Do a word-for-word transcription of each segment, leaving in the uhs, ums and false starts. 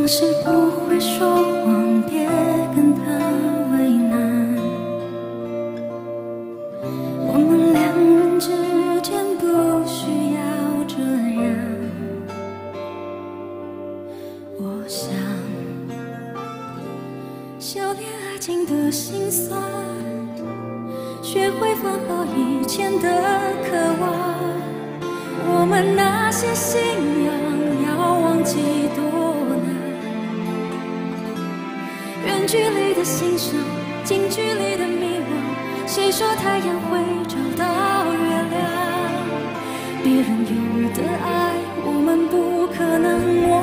是不会说谎，别跟他为难。我们两人之间不需要这样。我想修炼爱情的心酸，学会放好以前的渴望。我们那些信仰要忘记多难，远距离的欣赏，近距离的迷惘。谁说太阳会找到月亮？别人有的爱，我们不可能模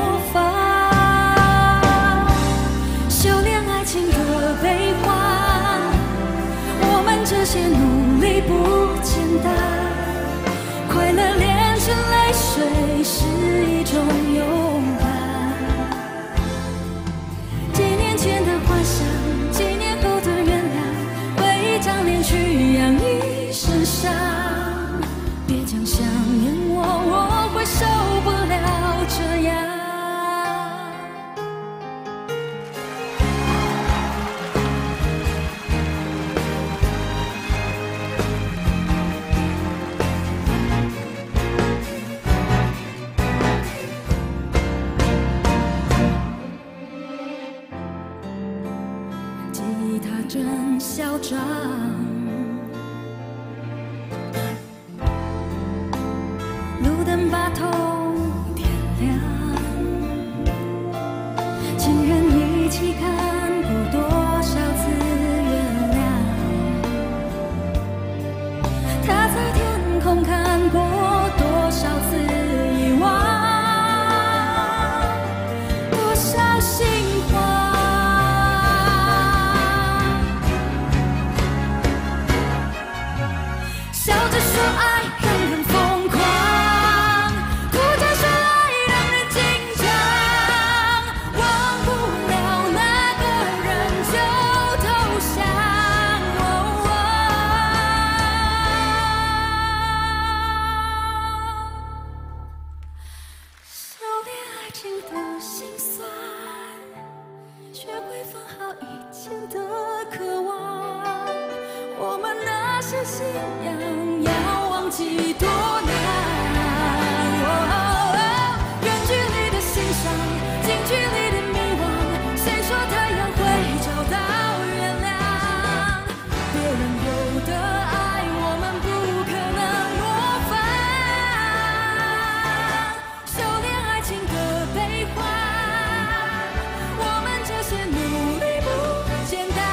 仿。修炼爱情的悲欢，我们这些努力不简单。快乐炼成泪水是一种勇敢。几年前的幻想，几年后的原谅，会将脸去养一身伤。别讲想念我，我会受不了这样。吉他真嚣张，路灯把头点亮，情人一起看过多少次月亮，他在天空看过多少次遗忘，多少心慌。笑着说爱让人疯狂，哭着说爱让人紧张，忘不了那个人就投降。哦哦修炼爱情的心酸，学会放好以前的渴望。我们那些信仰要忘记多难。哦哦远距离的欣赏，近距离的迷惘。谁说太阳会找到月亮？别人有的爱，我们不可能模仿。修炼爱情的悲欢，我们这些努力不简单。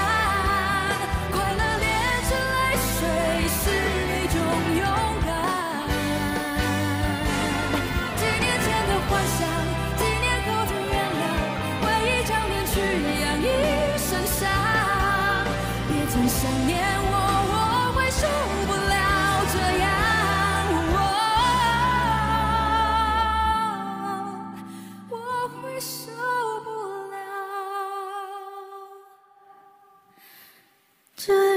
想念我，我会受不了这样。我会受不了这样。